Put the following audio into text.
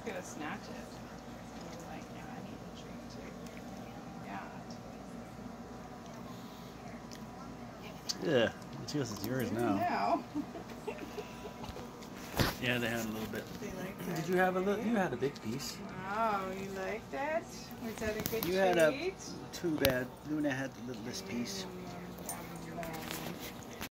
gonna snatch it. And you're like, yeah, I need a treat too. Yeah. Yeah, it's yours. It's yours now. Now. Yeah, they had a little bit. They like that. Did you have a little? You had a big piece. Oh, you like that? Was that a good treat? You had a too bad. Luna had the littlest piece.